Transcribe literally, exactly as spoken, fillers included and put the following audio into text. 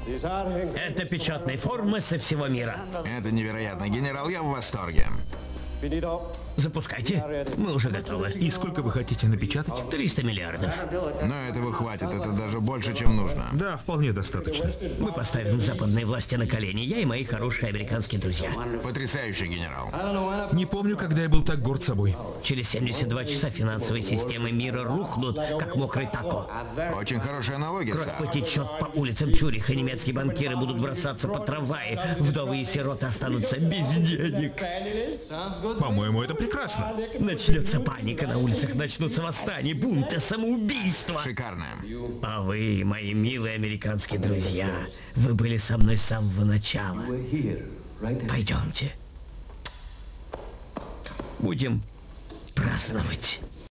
Это печатная форма со всего мира. Это невероятно, генерал, я в восторге. Запускайте. Мы уже готовы. И сколько вы хотите напечатать? триста миллиардов. Но этого хватит, это даже больше, чем нужно. Да, вполне достаточно. Мы поставим западные власти на колени, я и мои хорошие американские друзья. Потрясающий генерал. Не помню, когда я был так горд собой. Через семьдесят два часа финансовые системы мира рухнут, как мокрый тако. Очень хорошая аналогия, Кровь сэр. потечет по улицам Цюриха, немецкие банкиры будут бросаться по трамваи, вдовы и сироты останутся без денег. По-моему, это прекрасно. Начнется паника на улицах, начнутся восстания, бунты, самоубийства. Шикарно. А вы, мои милые американские друзья, вы были со мной с самого начала. Пойдемте. Будем праздновать.